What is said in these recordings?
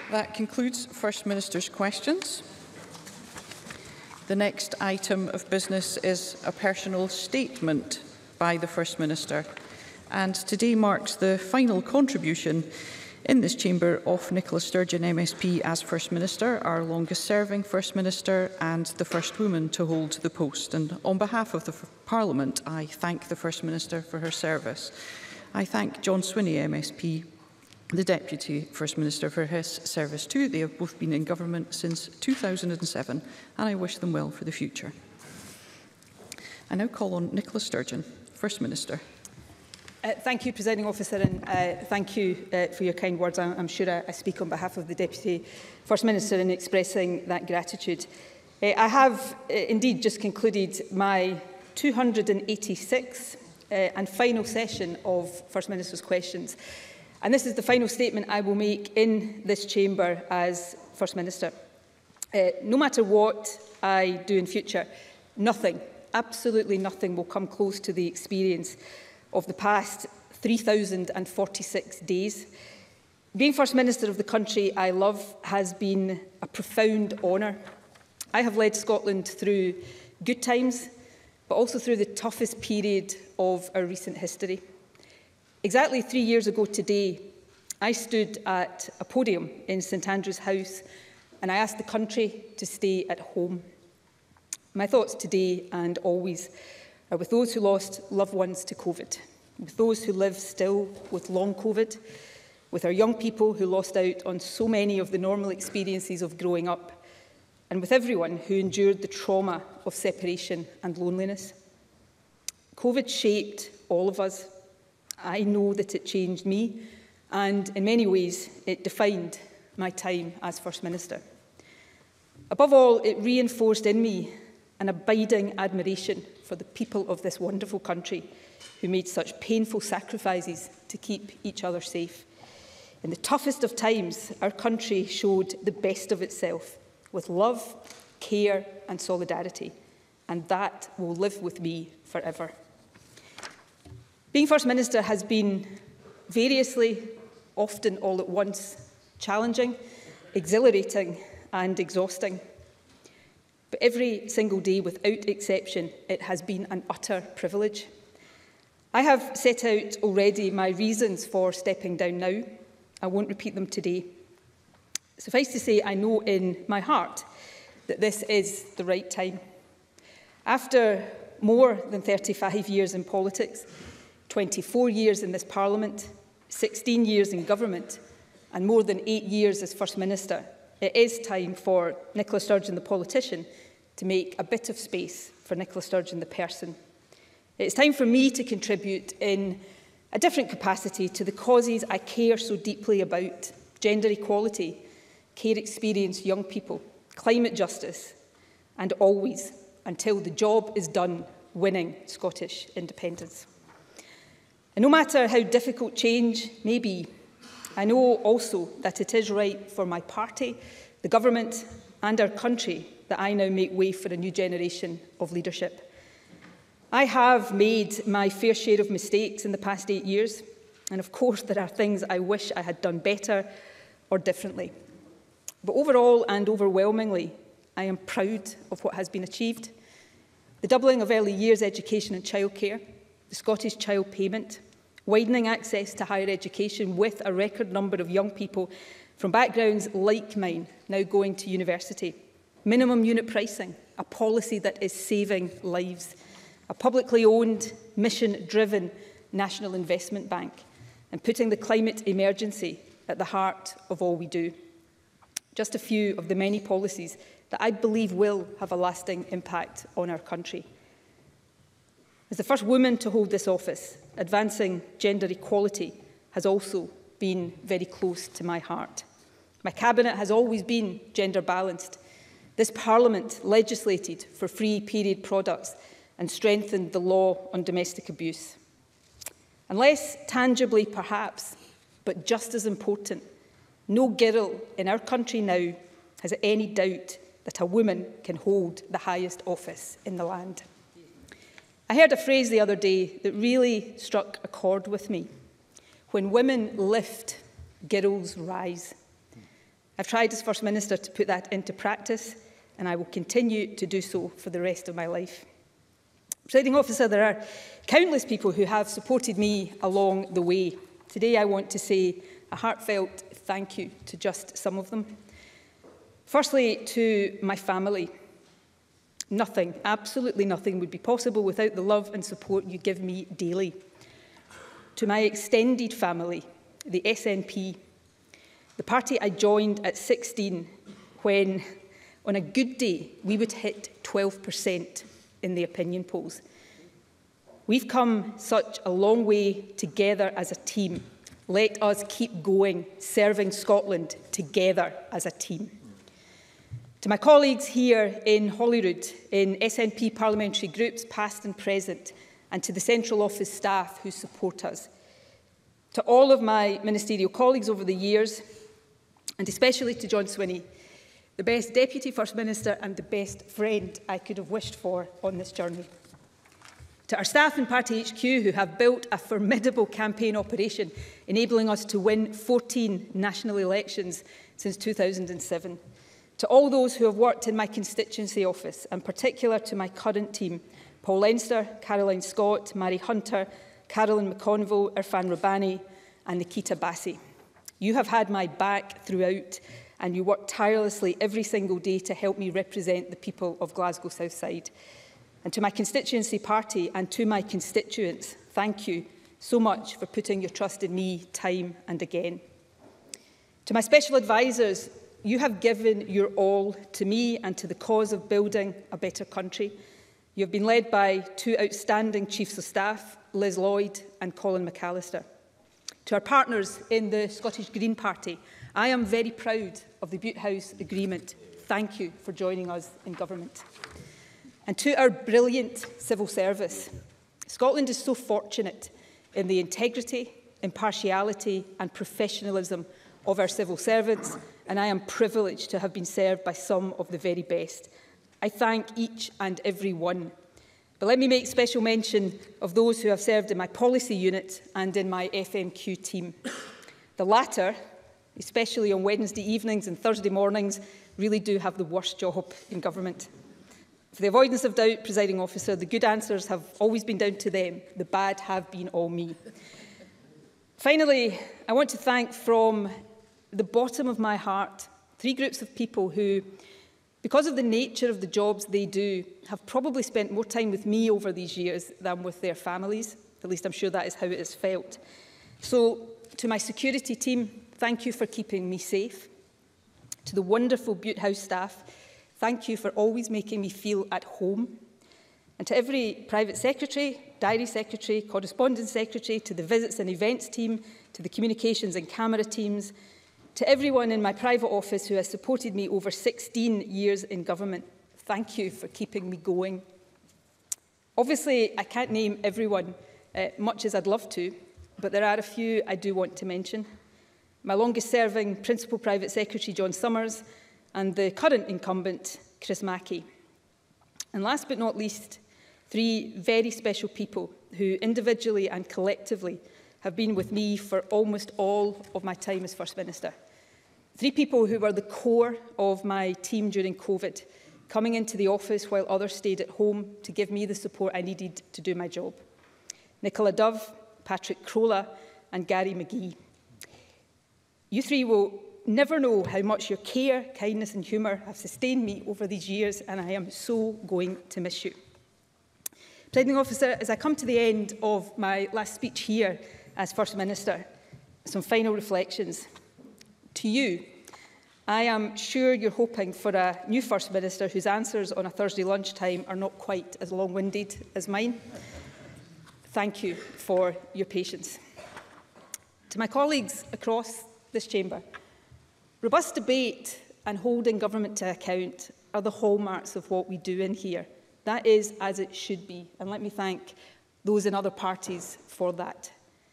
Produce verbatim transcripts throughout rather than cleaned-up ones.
That concludes First Minister's questions. The next item of business is a personal statement by the First Minister, and today marks the final contribution in this chamber of Nicola Sturgeon M S P as First Minister, our longest serving First Minister and the first woman to hold the post. And on behalf of the Parliament, I thank the First Minister for her service. I thank John Swinney M S P, the Deputy First Minister, for his service too. They have both been in government since two thousand seven, and I wish them well for the future. I now call on Nicola Sturgeon, First Minister. Uh, thank you, Presiding Officer, and uh, thank you uh, for your kind words. I'm, I'm sure I, I speak on behalf of the Deputy First Minister in expressing that gratitude. Uh, I have uh, indeed just concluded my two hundred eighty-sixth uh, and final session of First Minister's questions. And this is the final statement I will make in this chamber as First Minister. Uh, no matter what I do in future, nothing, absolutely nothing will come close to the experience of the past three thousand forty-six days. Being First Minister of the country I love has been a profound honour. I have led Scotland through good times, but also through the toughest period of our recent history. Exactly three years ago today, I stood at a podium in St Andrew's House and I asked the country to stay at home. My thoughts today and always are with those who lost loved ones to COVID, with those who live still with long COVID, with our young people who lost out on so many of the normal experiences of growing up, and with everyone who endured the trauma of separation and loneliness. COVID shaped all of us. I know that it changed me, and in many ways it defined my time as First Minister. Above all, it reinforced in me an abiding admiration for the people of this wonderful country who made such painful sacrifices to keep each other safe. In the toughest of times, our country showed the best of itself with love, care and solidarity, and that will live with me forever. Being First Minister has been variously, often all at once, challenging, exhilarating and exhausting. But every single day, without exception, it has been an utter privilege. I have set out already my reasons for stepping down now. I won't repeat them today. Suffice to say, I know in my heart that this is the right time. After more than thirty-five years in politics, twenty-four years in this Parliament, sixteen years in government, and more than eight years as First Minister, it is time for Nicola Sturgeon, the politician, to make a bit of space for Nicola Sturgeon, the person. It's time for me to contribute in a different capacity to the causes I care so deeply about: gender equality, care experienced young people, climate justice, and always, until the job is done, winning Scottish independence. And no matter how difficult change may be, I know also that it is right for my party, the government and our country that I now make way for a new generation of leadership. I have made my fair share of mistakes in the past eight years, and of course there are things I wish I had done better or differently. But overall and overwhelmingly, I am proud of what has been achieved. The doubling of early years education and childcare, the Scottish Child Payment, widening access to higher education with a record number of young people from backgrounds like mine now going to university, minimum unit pricing, a policy that is saving lives, a publicly owned, mission-driven national investment bank, and putting the climate emergency at the heart of all we do. Just a few of the many policies that I believe will have a lasting impact on our country. As the first woman to hold this office, advancing gender equality has also been very close to my heart. My cabinet has always been gender balanced. This Parliament legislated for free period products and strengthened the law on domestic abuse. And less tangibly perhaps, but just as important, no girl in our country now has any doubt that a woman can hold the highest office in the land. I heard a phrase the other day that really struck a chord with me. When women lift, girls rise. I've tried as First Minister to put that into practice, and I will continue to do so for the rest of my life. Presiding Officer, there are countless people who have supported me along the way. Today I want to say a heartfelt thank you to just some of them. Firstly, to my family. Nothing, absolutely nothing would be possible without the love and support you give me daily. To my extended family, the S N P, the party I joined at sixteen when, on a good day, we would hit twelve percent in the opinion polls. We've come such a long way together as a team. Let us keep going, serving Scotland together as a team. To my colleagues here in Holyrood, in S N P parliamentary groups, past and present, and to the Central Office staff who support us. To all of my ministerial colleagues over the years, and especially to John Swinney, the best Deputy First Minister and the best friend I could have wished for on this journey. To our staff in Party H Q who have built a formidable campaign operation, enabling us to win fourteen national elections since two thousand seven. To all those who have worked in my constituency office, and particular to my current team, Paul Leinster, Caroline Scott, Mary Hunter, Carolyn McConville, Irfan Rabbani and Nikita Bassi. You have had my back throughout, and you work tirelessly every single day to help me represent the people of Glasgow South Side. And to my constituency party and to my constituents, thank you so much for putting your trust in me time and again. To my special advisers, you have given your all to me and to the cause of building a better country. You have been led by two outstanding Chiefs of Staff, Liz Lloyd and Colin McAllister. To our partners in the Scottish Green Party, I am very proud of the Butte House Agreement. Thank you for joining us in government. And to our brilliant civil service, Scotland is so fortunate in the integrity, impartiality and professionalism of our civil servants, and I am privileged to have been served by some of the very best. I thank each and every one. But let me make special mention of those who have served in my policy unit and in my F M Q team. The latter, especially on Wednesday evenings and Thursday mornings, really do have the worst job in government. For the avoidance of doubt, Presiding Officer, the good answers have always been down to them. The bad have been all me. Finally, I want to thank from the bottom of my heart three groups of people who, because of the nature of the jobs they do, have probably spent more time with me over these years than with their families. At least I'm sure that is how it has felt. So, to my security team, thank you for keeping me safe. To the wonderful Butte House staff, thank you for always making me feel at home. And to every private secretary, diary secretary, correspondence secretary, to the visits and events team, to the communications and camera teams, to everyone in my private office who has supported me over sixteen years in government, thank you for keeping me going. Obviously, I can't name everyone, uh, much as I'd love to, but there are a few I do want to mention. My longest-serving Principal Private Secretary, John Summers, and the current incumbent, Chris Mackey. And last but not least, three very special people who individually and collectively have been with me for almost all of my time as First Minister. Three people who were the core of my team during COVID, coming into the office while others stayed at home to give me the support I needed to do my job. Nicola Dove, Patrick Crolla and Gary McGee. You three will never know how much your care, kindness and humour have sustained me over these years, and I am so going to miss you. Presiding Officer, as I come to the end of my last speech here as First Minister, some final reflections. To you, I am sure you're hoping for a new First Minister whose answers on a Thursday lunchtime are not quite as long-winded as mine. Thank you for your patience. To my colleagues across this chamber, robust debate and holding government to account are the hallmarks of what we do in here. That is as it should be, and let me thank those in other parties for that.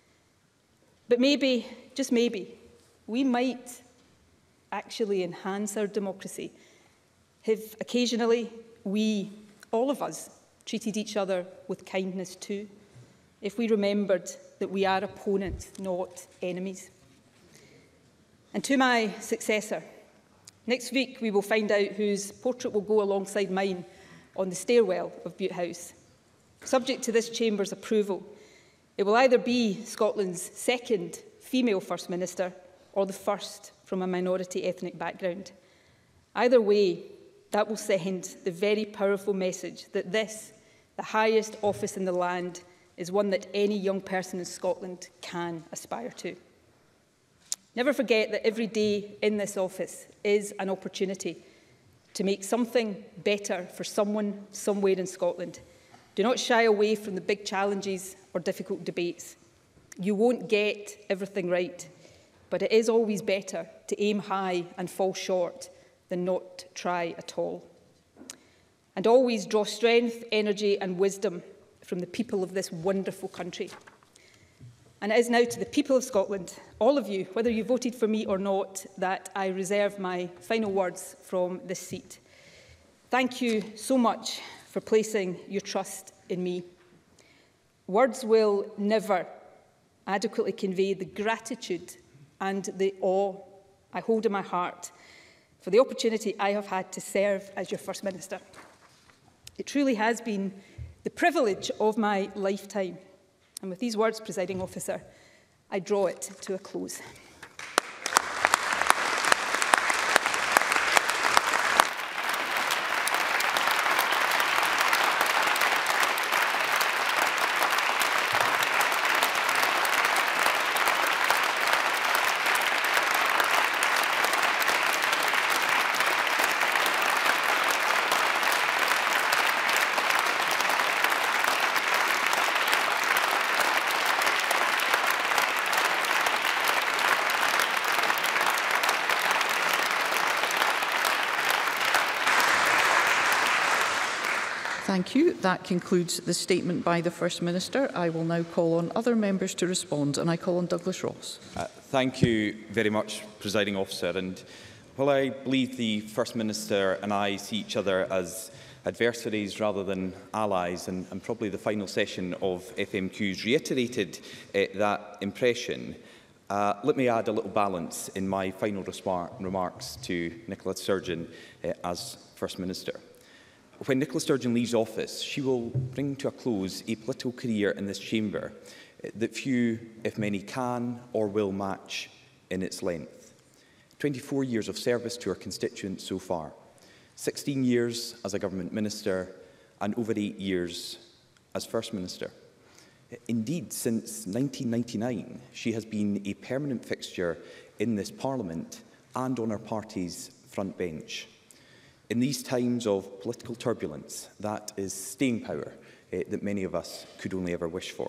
But maybe, just maybe, we might actually enhance our democracy if occasionally we, all of us, treated each other with kindness too, if we remembered that we are opponents, not enemies. And to my successor, Next week, we will find out whose portrait will go alongside mine on the stairwell of Bute House. Subject to this Chamber's approval, it will either be Scotland's second female First Minister or the first from a minority ethnic background. Either way, that will send the very powerful message that this, the highest office in the land, is one that any young person in Scotland can aspire to. Never forget that every day in this office is an opportunity to make something better for someone somewhere in Scotland. Do not shy away from the big challenges or difficult debates. You won't get everything right, but it is always better to aim high and fall short than not try at all. And always draw strength, energy and wisdom from the people of this wonderful country. And it is now to the people of Scotland, all of you, whether you voted for me or not, that I reserve my final words from this seat. Thank you so much for placing your trust in me. Words will never adequately convey the gratitude and the awe I hold in my heart for the opportunity I have had to serve as your First Minister. It truly has been the privilege of my lifetime. And with these words, Presiding Officer, I draw it to a close. Thank you. That concludes the statement by the First Minister. I will now call on other members to respond, and I call on Douglas Ross. Uh, thank you very much, Presiding Officer. And while I believe the First Minister and I see each other as adversaries rather than allies, and, and probably the final session of F M Qs reiterated uh, that impression, uh, let me add a little balance in my final remarks to Nicola Sturgeon uh, as First Minister. When Nicola Sturgeon leaves office, she will bring to a close a political career in this chamber that few, if many, can or will match in its length. twenty-four years of service to her constituents so far, sixteen years as a government minister, and over eight years as First Minister. Indeed, since nineteen ninety-nine, she has been a permanent fixture in this Parliament and on our party's front bench. In these times of political turbulence, that is staying power eh, that many of us could only ever wish for.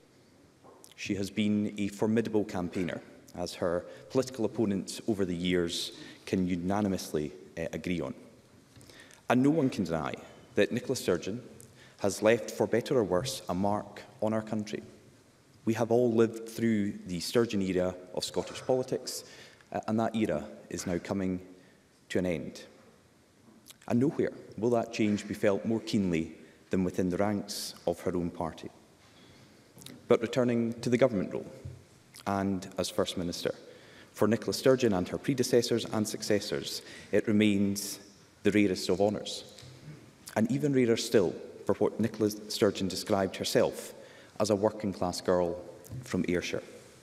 She has been a formidable campaigner, as her political opponents over the years can unanimously eh, agree on. And no one can deny that Nicola Sturgeon has left, for better or worse, a mark on our country. We have all lived through the Sturgeon era of Scottish politics, uh, and that era is now coming to an end. And nowhere will that change be felt more keenly than within the ranks of her own party. But returning to the government role, and as First Minister, for Nicola Sturgeon and her predecessors and successors, it remains the rarest of honours. And even rarer still for what Nicola Sturgeon described herself as a working-class girl from Ayrshire.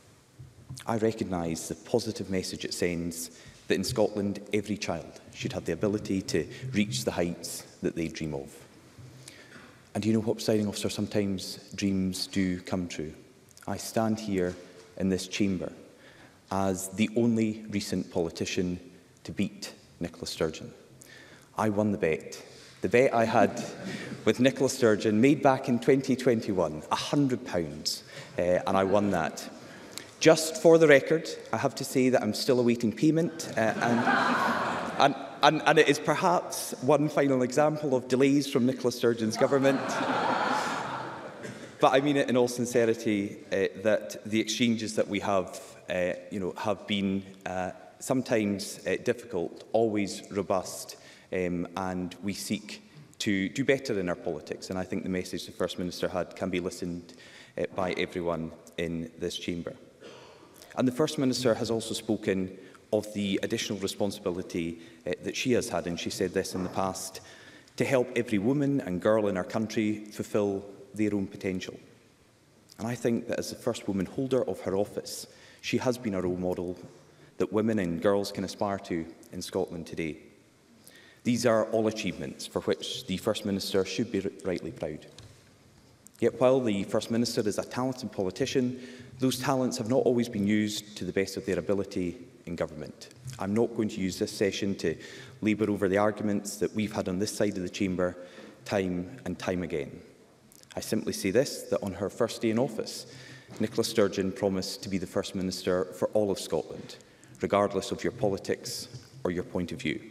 I recognise the positive message it sends that in Scotland every child should have the ability to reach the heights that they dream of. And you know what, Presiding Officer, sometimes dreams do come true. I stand here in this chamber as the only recent politician to beat Nicola Sturgeon. I won the bet. The bet I had with Nicola Sturgeon, made back in twenty twenty-one, one hundred pounds, uh, and I won that. Just for the record, I have to say that I'm still awaiting payment, uh, and, and, and, and it is perhaps one final example of delays from Nicola Sturgeon's government. But I mean it in all sincerity, uh, that the exchanges that we have, uh, you know, have been uh, sometimes uh, difficult, always robust, um, and we seek to do better in our politics. And I think the message the First Minister had can be listened uh, by everyone in this chamber. And the First Minister has also spoken of the additional responsibility uh, that she has had, and she said this in the past, to help every woman and girl in our country fulfil their own potential. And I think that as the first woman holder of her office, she has been a role model that women and girls can aspire to in Scotland today. These are all achievements for which the First Minister should be rightly proud. Yet while the First Minister is a talented politician, those talents have not always been used to the best of their ability in government. I'm not going to use this session to labour over the arguments that we've had on this side of the chamber time and time again. I simply say this, that on her first day in office, Nicola Sturgeon promised to be the First Minister for all of Scotland, regardless of your politics or your point of view.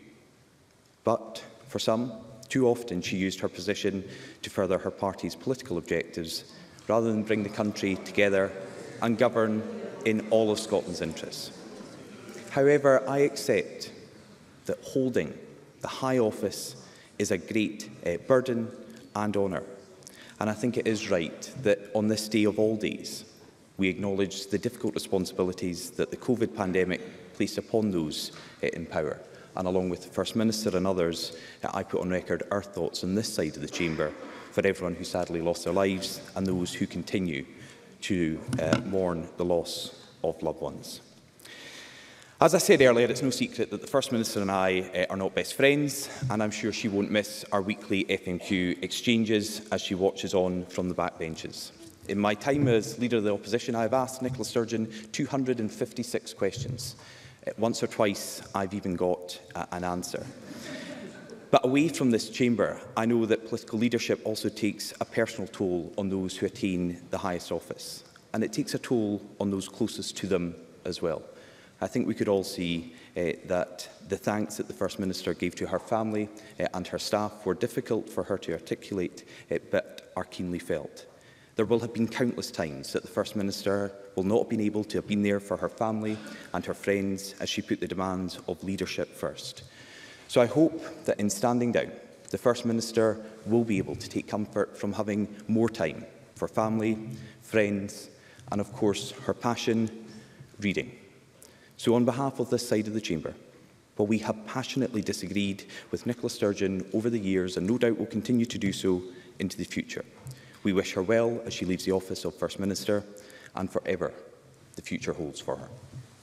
But for some, too often she used her position to further her party's political objectives, rather than bring the country together and govern in all of Scotland's interests. However, I accept that holding the high office is a great uh, burden and honour. And I think it is right that on this day of all days, we acknowledge the difficult responsibilities that the COVID pandemic placed upon those uh, in power. And along with the First Minister and others, uh, I put on record our thoughts on this side of the chamber for everyone who sadly lost their lives and those who continue to uh, mourn the loss of loved ones. As I said earlier, it's no secret that the First Minister and I uh, are not best friends, and I'm sure she won't miss our weekly F M Q exchanges as she watches on from the backbenches. In my time as Leader of the Opposition, I have asked Nicola Sturgeon two hundred and fifty-six questions. Uh, once or twice, I've even got uh, an answer. But away from this chamber, I know that political leadership also takes a personal toll on those who attain the highest office, and it takes a toll on those closest to them as well. I think we could all see uh, that the thanks that the First Minister gave to her family uh, and her staff were difficult for her to articulate, uh, but are keenly felt. There will have been countless times that the First Minister will not have been able to have been there for her family and her friends as she put the demands of leadership first. So I hope that in standing down, the First Minister will be able to take comfort from having more time for family, friends, and of course her passion, reading. So on behalf of this side of the chamber, while we have passionately disagreed with Nicola Sturgeon over the years and no doubt will continue to do so into the future, we wish her well as she leaves the office of First Minister and forever the future holds for her.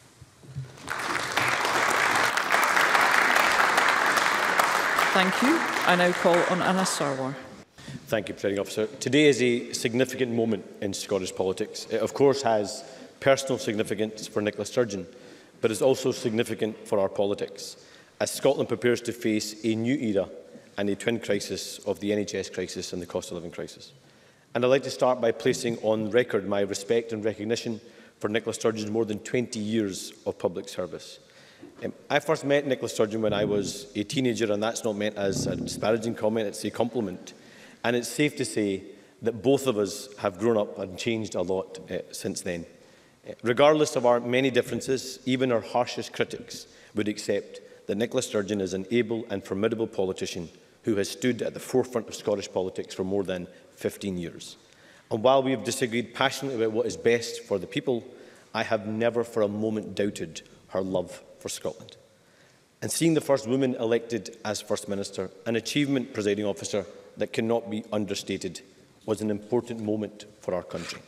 Thank you. I now call on Anna Sarwar. Thank you, Presiding Officer. Today is a significant moment in Scottish politics. It, of course, has personal significance for Nicola Sturgeon, but is also significant for our politics, as Scotland prepares to face a new era and a twin crisis of the N H S crisis and the cost of living crisis. And I'd like to start by placing on record my respect and recognition for Nicola Sturgeon's more than twenty years of public service. Um, I first met Nicola Sturgeon when I was a teenager, and that's not meant as a disparaging comment, it's a compliment. And it's safe to say that both of us have grown up and changed a lot uh, since then. Uh, regardless of our many differences, even our harshest critics would accept that Nicola Sturgeon is an able and formidable politician who has stood at the forefront of Scottish politics for more than fifteen years. And while we have disagreed passionately about what is best for the people, I have never for a moment doubted her love for Scotland. And seeing the first woman elected as First Minister, an achievement, Presiding Officer, that cannot be understated, was an important moment for our country.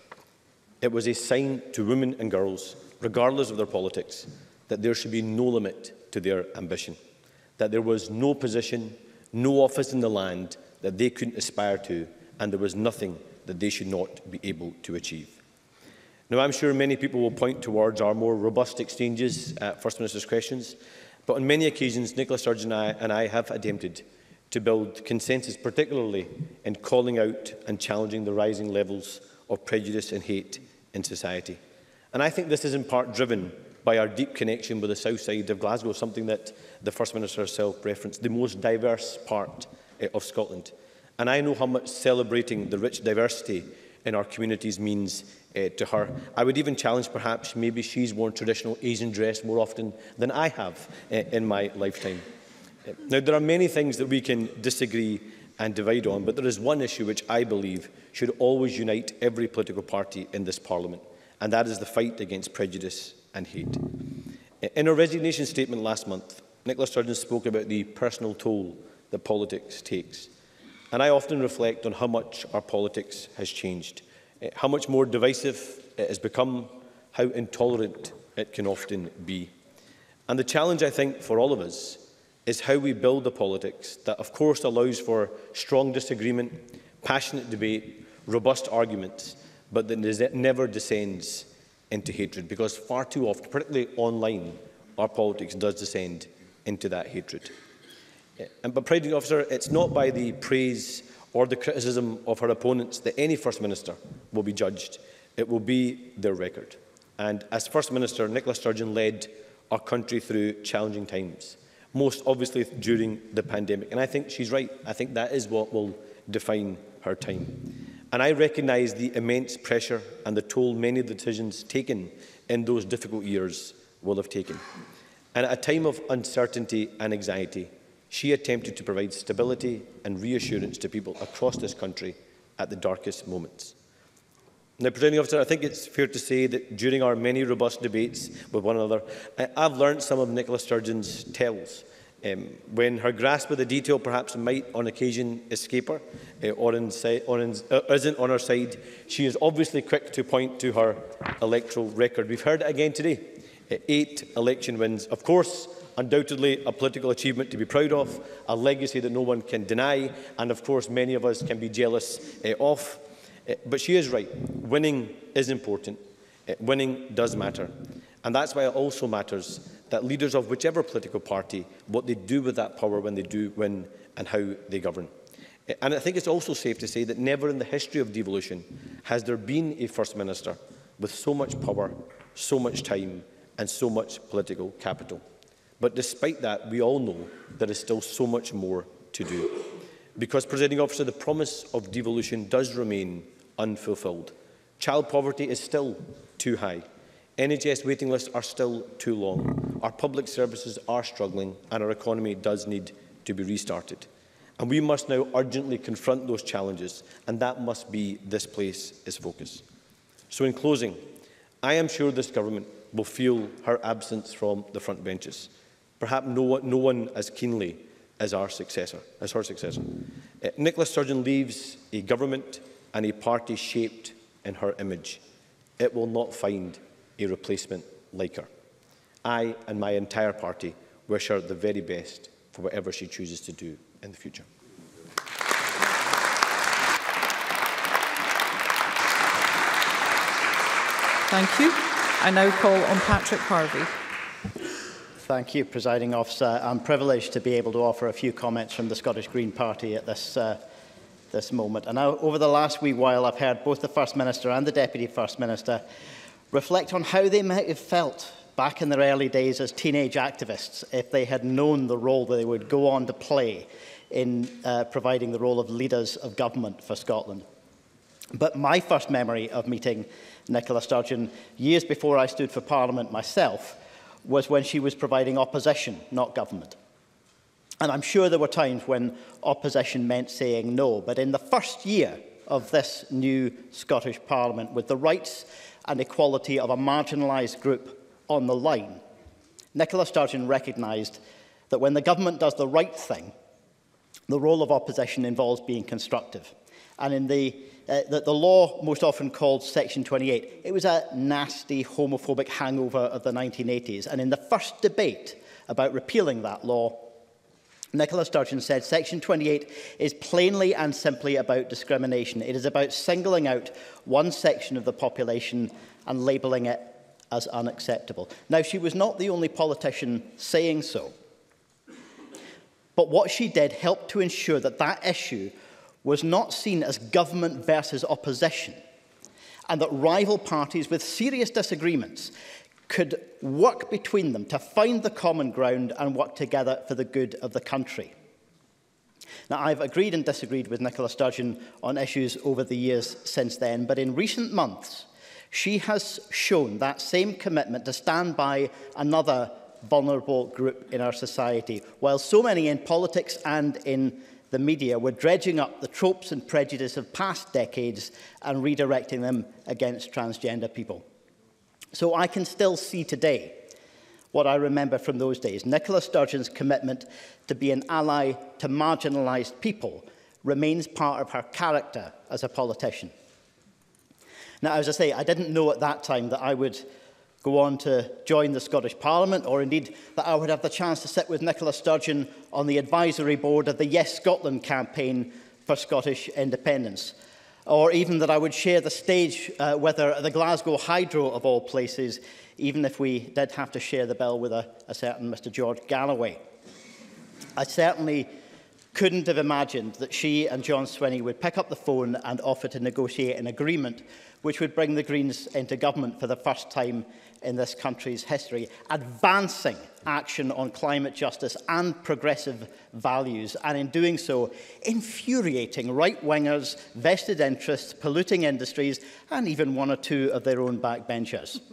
It was a sign to women and girls, regardless of their politics, that there should be no limit to their ambition, that there was no position, no office in the land that they couldn't aspire to, and there was nothing that they should not be able to achieve. Now, I'm sure many people will point towards our more robust exchanges at First Minister's questions, but on many occasions, Nicola Sturgeon and I, and I have attempted to build consensus, particularly in calling out and challenging the rising levels of prejudice and hate in society. And I think this is in part driven by our deep connection with the south side of Glasgow, something that the First Minister herself referenced, the most diverse part uh, of Scotland. And I know how much celebrating the rich diversity in our communities means uh, to her. I would even challenge perhaps maybe she's worn traditional Asian dress more often than I have uh, in my lifetime. Uh, now, there are many things that we can disagree and divide on, but there is one issue which I believe should always unite every political party in this Parliament, and that is the fight against prejudice and hate. In her resignation statement last month, Nicola Sturgeon spoke about the personal toll that politics takes. And I often reflect on how much our politics has changed, how much more divisive it has become, how intolerant it can often be. And the challenge, I think, for all of us is how we build a politics that, of course, allows for strong disagreement, passionate debate, robust arguments, but that never descends into hatred, because far too often, particularly online, our politics does descend into that hatred. And, but, Presiding Officer, it's not by the praise or the criticism of her opponents that any First Minister will be judged. It will be their record. And as First Minister, Nicola Sturgeon led our country through challenging times, most obviously during the pandemic. And I think she's right. I think that is what will define her time. And I recognise the immense pressure and the toll many of the decisions taken in those difficult years will have taken. And at a time of uncertainty and anxiety, she attempted to provide stability and reassurance to people across this country at the darkest moments. Now, Presiding Officer, I think it's fair to say that during our many robust debates with one another, I've learned some of Nicola Sturgeon's tells. Um, when her grasp of the detail perhaps might on occasion escape her uh, or, inside, or in, uh, isn't on her side, she is obviously quick to point to her electoral record. We've heard it again today. Uh, eight election wins. Of course, undoubtedly a political achievement to be proud of, a legacy that no one can deny, and of course many of us can be jealous uh, of. Uh, but she is right. Winning is important. Uh, winning does matter. And that's why it also matters that leaders of whichever political party, what they do with that power when they do win and how they govern. And I think it's also safe to say that never in the history of devolution has there been a First Minister with so much power, so much time and so much political capital. But despite that, we all know there is still so much more to do. Because, Presiding Officer, the promise of devolution does remain unfulfilled. Child poverty is still too high. N H S waiting lists are still too long. Our public services are struggling and our economy does need to be restarted. And we must now urgently confront those challenges, and that must be this place's focus. So in closing, I am sure this government will feel her absence from the front benches. Perhaps no one, no one as keenly as our successor, as her successor. Uh, Nicola Sturgeon leaves a government and a party shaped in her image. It will not find a replacement like her. I and my entire party wish her the very best for whatever she chooses to do in the future. Thank you. I now call on Patrick Harvey. Thank you, Presiding Officer. I'm privileged to be able to offer a few comments from the Scottish Green Party at this, uh, this moment. And now, over the last wee while, I've heard both the First Minister and the Deputy First Minister reflect on how they might have felt back in their early days as teenage activists if they had known the role that they would go on to play in uh, providing the role of leaders of government for Scotland. But my first memory of meeting Nicola Sturgeon, years before I stood for Parliament myself, was when she was providing opposition, not government. And I'm sure there were times when opposition meant saying no, but in the first year of this new Scottish Parliament, with the rights and equality of a marginalised group on the line, Nicola Sturgeon recognised that when the government does the right thing, the role of opposition involves being constructive. And in the, uh, the, the law most often called Section twenty-eight, it was a nasty homophobic hangover of the nineteen eighties. And in the first debate about repealing that law, Nicola Sturgeon said Section twenty-eight is plainly and simply about discrimination. It is about singling out one section of the population and labelling it as unacceptable. Now, she was not the only politician saying so. But what she did helped to ensure that that issue was not seen as government versus opposition, and that rival parties with serious disagreements could work between them to find the common ground and work together for the good of the country. Now, I've agreed and disagreed with Nicola Sturgeon on issues over the years since then, but in recent months, she has shown that same commitment to stand by another vulnerable group in our society, while so many in politics and in the media were dredging up the tropes and prejudice of past decades and redirecting them against transgender people. So I can still see today what I remember from those days. Nicola Sturgeon's commitment to be an ally to marginalised people remains part of her character as a politician. Now, as I say, I didn't know at that time that I would go on to join the Scottish Parliament, or indeed that I would have the chance to sit with Nicola Sturgeon on the advisory board of the Yes Scotland campaign for Scottish independence, or even that I would share the stage uh, with her at the Glasgow Hydro, of all places, even if we did have to share the bill with a, a certain Mr George Galloway. I certainly couldn't have imagined that she and John Swinney would pick up the phone and offer to negotiate an agreement which would bring the Greens into government for the first time in this country's history, advancing action on climate justice and progressive values, and in doing so, infuriating right-wingers, vested interests, polluting industries, and even one or two of their own backbenchers.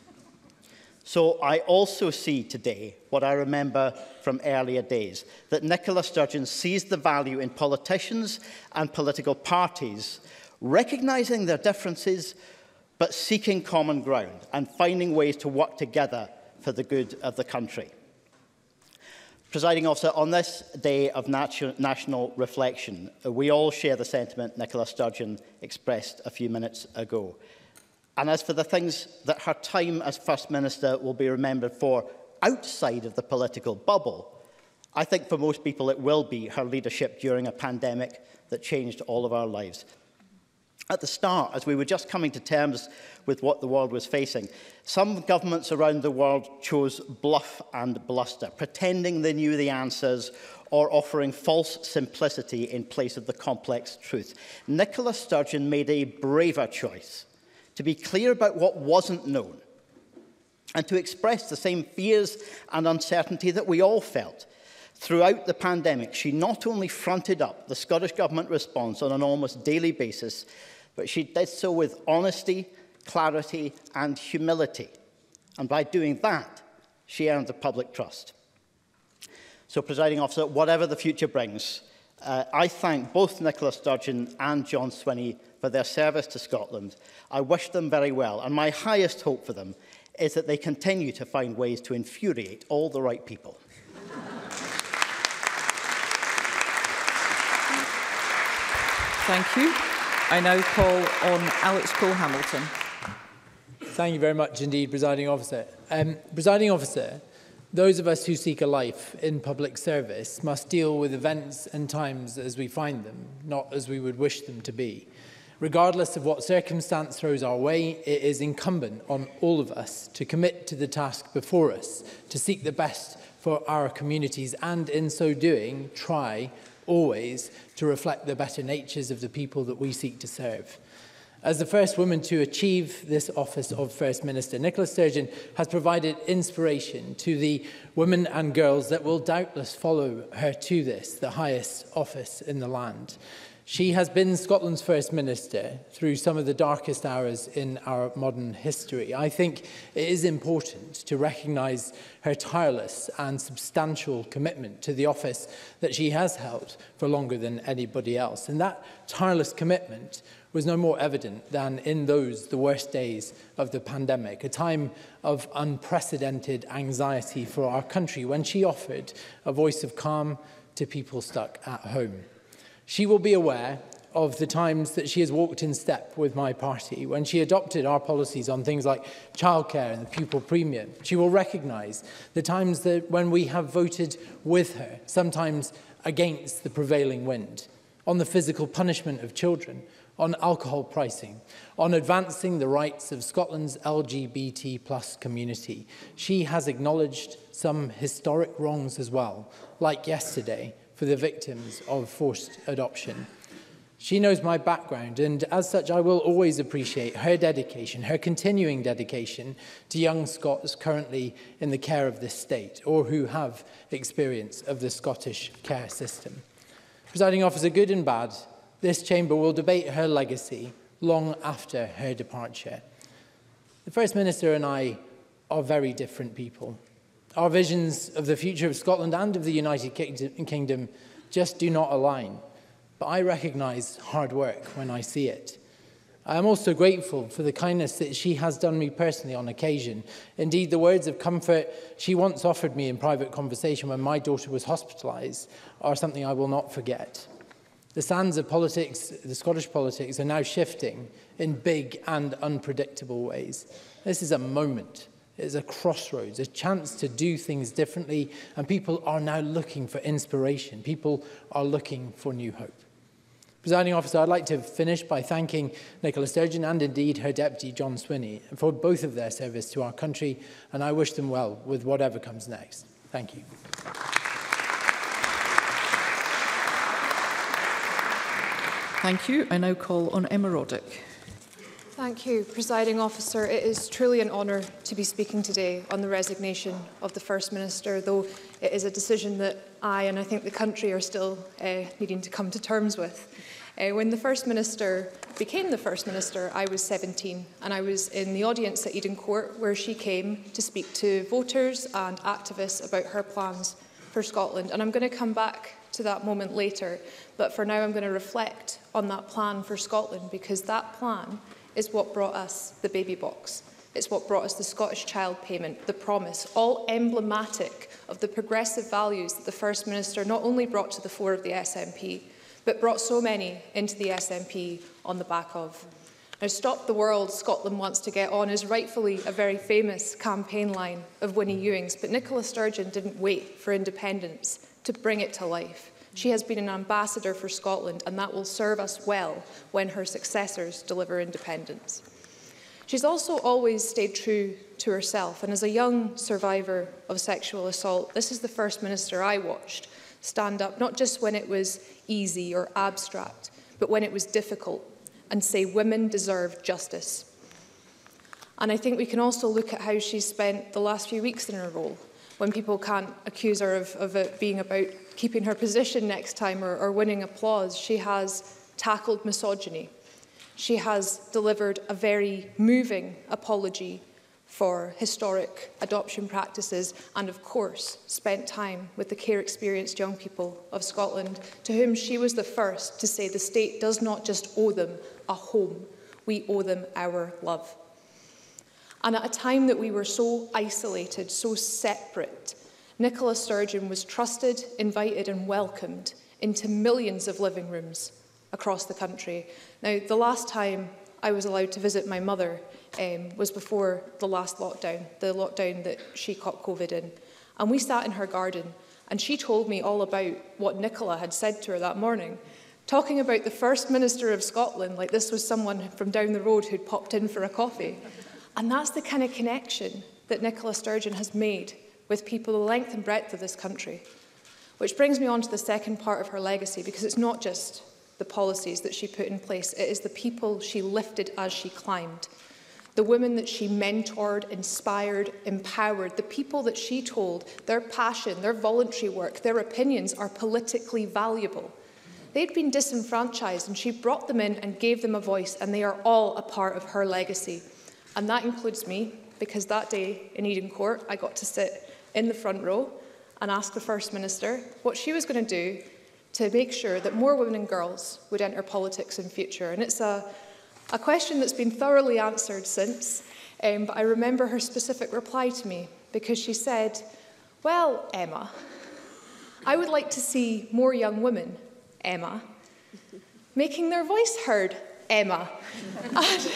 So I also see today what I remember from earlier days, that Nicola Sturgeon sees the value in politicians and political parties recognising their differences but seeking common ground and finding ways to work together for the good of the country. Presiding Officer, on this day of natu national reflection, we all share the sentiment Nicola Sturgeon expressed a few minutes ago. And as for the things that her time as First Minister will be remembered for outside of the political bubble, I think for most people it will be her leadership during a pandemic that changed all of our lives. At the start, as we were just coming to terms with what the world was facing, some governments around the world chose bluff and bluster, pretending they knew the answers or offering false simplicity in place of the complex truth. Nicola Sturgeon made a braver choice to be clear about what wasn't known and to express the same fears and uncertainty that we all felt. Throughout the pandemic, she not only fronted up the Scottish Government response on an almost daily basis, but she did so with honesty, clarity and humility. And by doing that, she earned the public trust. So, Presiding Officer, whatever the future brings, uh, I thank both Nicola Sturgeon and John Swinney for their service to Scotland. I wish them very well, and my highest hope for them is that they continue to find ways to infuriate all the right people. Thank you. I now call on Alex Cole-Hamilton. Thank you very much indeed, Presiding Officer. Um, Presiding Officer, those of us who seek a life in public service must deal with events and times as we find them, not as we would wish them to be. Regardless of what circumstance throws our way, it is incumbent on all of us to commit to the task before us, to seek the best for our communities and, in so doing, try always to reflect the better natures of the people that we seek to serve. As the first woman to achieve this office of First Minister, Nicola Sturgeon has provided inspiration to the women and girls that will doubtless follow her to this, the highest office in the land. She has been Scotland's First Minister through some of the darkest hours in our modern history. I think it is important to recognise her tireless and substantial commitment to the office that she has held for longer than anybody else. And that tireless commitment was no more evident than in those, the worst days of the pandemic, a time of unprecedented anxiety for our country, when she offered a voice of calm to people stuck at home. She will be aware of the times that she has walked in step with my party, when she adopted our policies on things like childcare and the pupil premium. She will recognise the times that when we have voted with her, sometimes against the prevailing wind, on the physical punishment of children, on alcohol pricing, on advancing the rights of Scotland's L G B T plus community. She has acknowledged some historic wrongs as well, like yesterday, for the victims of forced adoption. She knows my background, and as such I will always appreciate her dedication, her continuing dedication to young Scots currently in the care of this state, or who have experience of the Scottish care system. Presiding Officer, good and bad, this chamber will debate her legacy long after her departure. The First Minister and I are very different people. Our visions of the future of Scotland and of the United Kingdom just do not align. But I recognise hard work when I see it. I am also grateful for the kindness that she has done me personally on occasion. Indeed, the words of comfort she once offered me in private conversation when my daughter was hospitalised are something I will not forget. The sands of politics, the Scottish politics, are now shifting in big and unpredictable ways. This is a moment. It is a crossroads, a chance to do things differently, and people are now looking for inspiration. People are looking for new hope. Presiding Officer, I'd like to finish by thanking Nicola Sturgeon and indeed her Deputy John Swinney for both of their service to our country, and I wish them well with whatever comes next. Thank you. Thank you. I now call on Emma Roddick. Thank you, Presiding Officer. It is truly an honour to be speaking today on the resignation of the First Minister, though it is a decision that I and I think the country are still uh, needing to come to terms with. Uh, when the First Minister became the First Minister, I was seventeen, and I was in the audience at Eden Court where she came to speak to voters and activists about her plans for Scotland. And I'm going to come back to that moment later, but for now I'm going to reflect on that plan for Scotland, because that plan is what brought us the baby box. It's what brought us the Scottish Child Payment, the promise, all emblematic of the progressive values that the First Minister not only brought to the fore of the S N P, but brought so many into the S N P on the back of. Now, Stop the World, Scotland Wants to Get On is rightfully a very famous campaign line of Winnie Ewing's, but Nicola Sturgeon didn't wait for independence to bring it to life. She has been an ambassador for Scotland, and that will serve us well when her successors deliver independence. She's also always stayed true to herself, and as a young survivor of sexual assault, this is the First Minister I watched stand up, not just when it was easy or abstract, but when it was difficult, and say women deserve justice. And I think we can also look at how she's spent the last few weeks in her role, when people can't accuse her of, of it being about keeping her position next time or, or winning applause. She has tackled misogyny. She has delivered a very moving apology for historic adoption practices, and of course spent time with the care-experienced young people of Scotland, to whom she was the first to say the state does not just owe them a home, we owe them our love. And at a time that we were so isolated, so separate, Nicola Sturgeon was trusted, invited and welcomed into millions of living rooms across the country. Now, the last time I was allowed to visit my mother um, was before the last lockdown, the lockdown that she caught COVID in. And we sat in her garden, and she told me all about what Nicola had said to her that morning, talking about the First Minister of Scotland like this was someone from down the road who'd popped in for a coffee. And that's the kind of connection that Nicola Sturgeon has made with people the length and breadth of this country. Which brings me on to the second part of her legacy, because it's not just the policies that she put in place, it is the people she lifted as she climbed. The women that she mentored, inspired, empowered, the people that she told their passion, their voluntary work, their opinions are politically valuable. They'd been disenfranchised, and she brought them in and gave them a voice, and they are all a part of her legacy. And that includes me, because that day in Eden Court, I got to sit in the front row and ask the First Minister what she was going to do to make sure that more women and girls would enter politics in future. And it's a, a question that's been thoroughly answered since, um, but I remember her specific reply to me, because she said, well, Emma, I would like to see more young women, Emma, making their voice heard, Emma. and,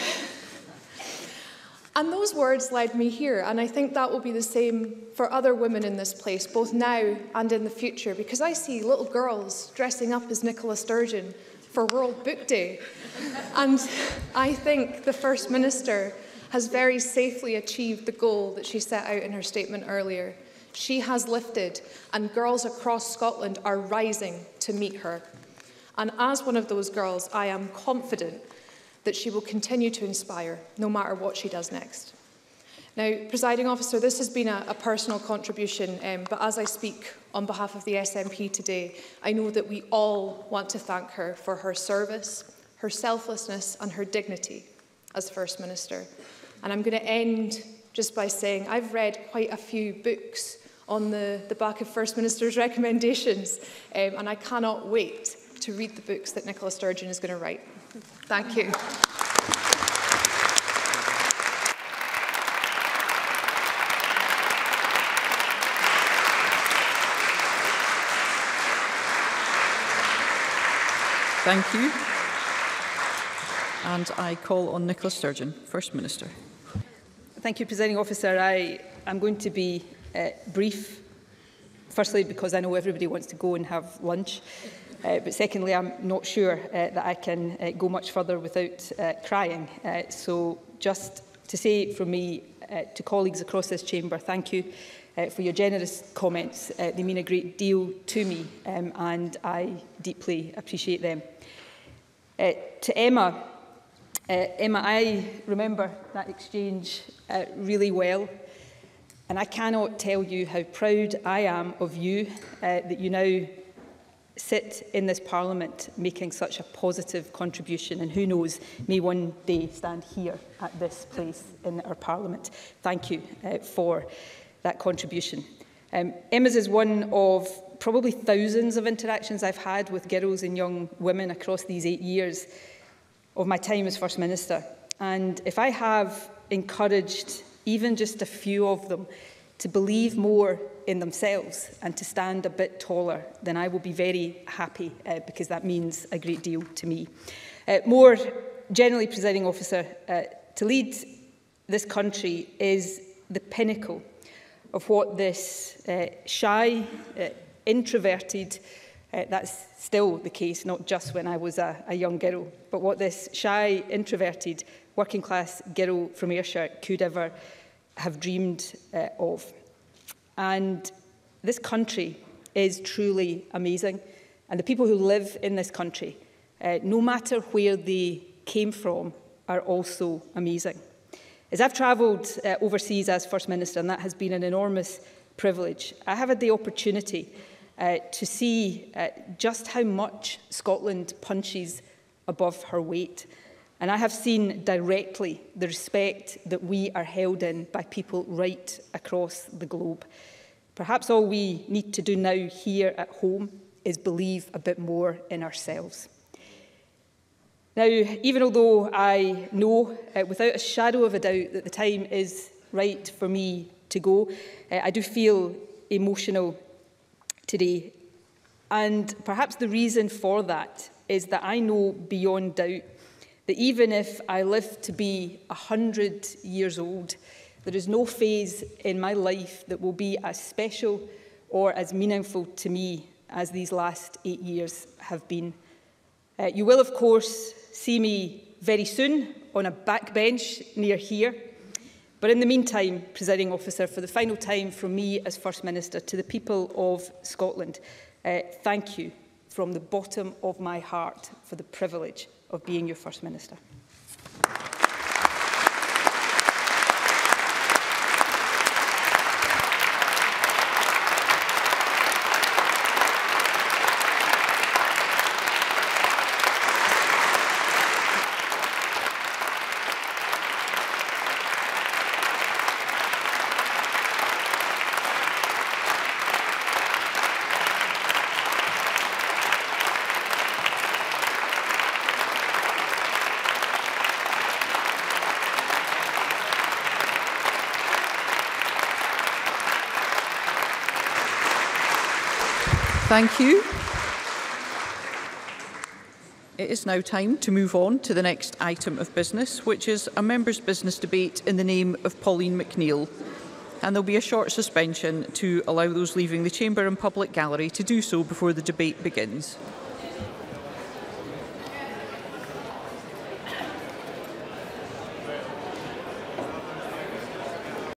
And those words led me here, and I think that will be the same for other women in this place, both now and in the future, because I see little girls dressing up as Nicola Sturgeon for World Book Day. And I think the First Minister has very safely achieved the goal that she set out in her statement earlier. She has lifted, and girls across Scotland are rising to meet her. And as one of those girls, I am confident that she will continue to inspire, no matter what she does next. Now, Presiding Officer, this has been a, a personal contribution, um, but as I speak on behalf of the S N P today, I know that we all want to thank her for her service, her selflessness and her dignity as First Minister. And I'm going to end just by saying I've read quite a few books on the, the back of First Minister's recommendations, um, and I cannot wait to read the books that Nicola Sturgeon is going to write. Thank you. Thank you. And I call on Nicola Sturgeon, First Minister. Thank you, Presiding Officer. I am going to be uh, brief. Firstly, because I know everybody wants to go and have lunch. Uh, but secondly, I'm not sure uh, that I can uh, go much further without uh, crying. Uh, so just to say from me uh, to colleagues across this chamber, thank you uh, for your generous comments. Uh, they mean a great deal to me, um, and I deeply appreciate them. Uh, to Emma, uh, Emma, I remember that exchange uh, really well. And I cannot tell you how proud I am of you uh, that you now sit in this Parliament making such a positive contribution, and who knows, may one day stand here at this place in our Parliament. Thank you uh, for that contribution. Um, Emma's is one of probably thousands of interactions I've had with girls and young women across these eight years of my time as First Minister. And if I have encouraged even just a few of them to believe more in themselves and to stand a bit taller, then I will be very happy uh, because that means a great deal to me. Uh, more generally, Presiding Officer, uh, to lead this country is the pinnacle of what this uh, shy, uh, introverted, uh, that's still the case, not just when I was a, a young girl, but what this shy, introverted, working class girl from Ayrshire could ever have dreamed uh, of. And this country is truly amazing. And the people who live in this country, uh, no matter where they came from, are also amazing. As I've travelled uh, overseas as First Minister, and that has been an enormous privilege, I have had the opportunity uh, to see uh, just how much Scotland punches above her weight. And I have seen directly the respect that we are held in by people right across the globe. Perhaps all we need to do now here at home is believe a bit more in ourselves. Now, even although I know uh, without a shadow of a doubt that the time is right for me to go, uh, I do feel emotional today. And perhaps the reason for that is that I know beyond doubt that even if I live to be a hundred years old, there is no phase in my life that will be as special or as meaningful to me as these last eight years have been. Uh, you will, of course, see me very soon on a backbench near here. But in the meantime, Presiding Officer, for the final time from me as First Minister to the people of Scotland, uh, thank you from the bottom of my heart for the privilege of being your First Minister. Thank you. It is now time to move on to the next item of business, which is a members' business debate in the name of Pauline McNeill. And there will be a short suspension to allow those leaving the chamber and public gallery to do so before the debate begins.